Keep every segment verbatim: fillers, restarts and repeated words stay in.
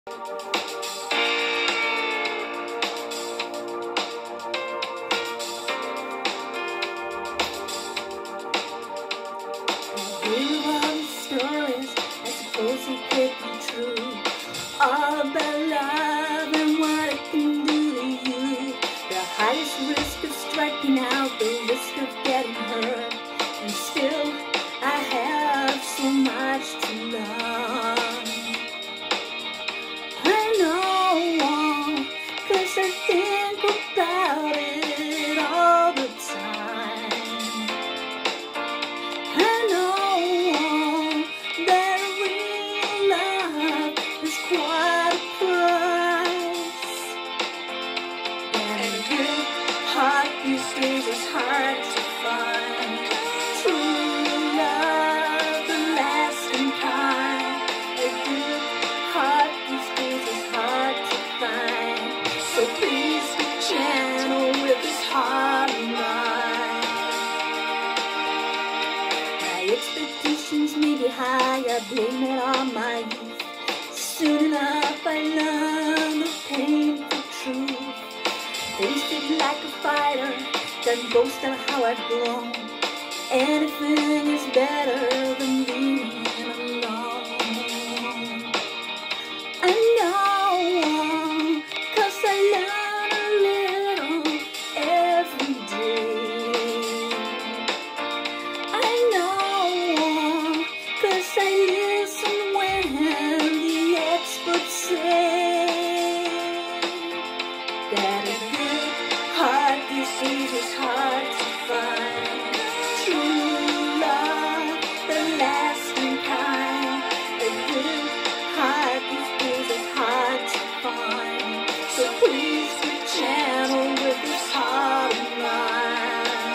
It could be true, all about love and what it can do to you. The highest risk of striking out, the risk of getting hurt, and still I have so much to learn. I know, 'cause I think about it all the time. I know that real love is quite a price, and a good heart these days is hard to find. True love, the lasting kind. A good heart these days is hard to find. So please be gentle with this heart of mine. My expectations may be high, I blame it on my youth. Soon enough I learned the painful truth. Faced it like a fighter, then boast of how I've grown. Anything is better than being alone. I know, 'cause I learn a little every day. I know, 'cause I listen when the experts say that a good heart these days is hard to find. True love, the lasting kind. A good heart these days is hard to find. So please be gentle with this heart of mine.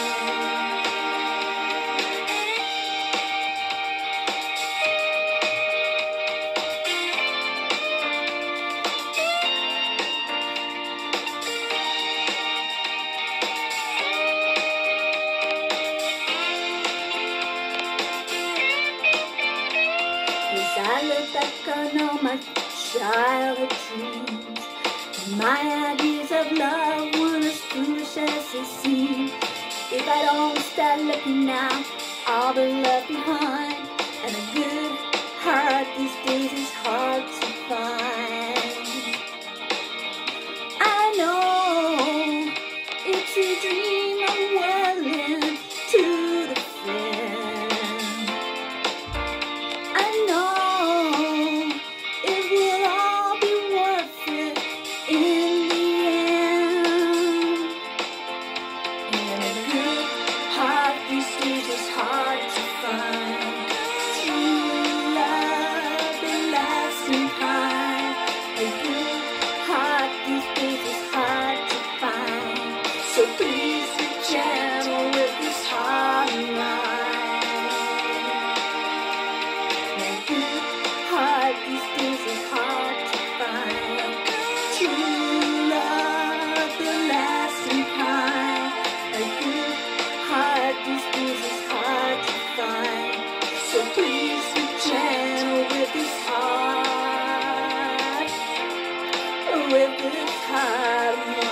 As I look back on all my childhood dreams, my ideas of love weren't as foolish as they seem. If I don't start looking now, I'll be left behind. And a good heart these days is hard to find. I know it's a dream I'm willing to defend. I know it will all be worth it in the end. And a good heart these days is hard to find. True love, the lasting kind. A good heart these days is hard to find. So please be gentle with this heart of mine. A good heart these days is hard to find. True love, the lasting kind. A good heart these days is hard to find. So please be gentle with this heart, with this heart of mine.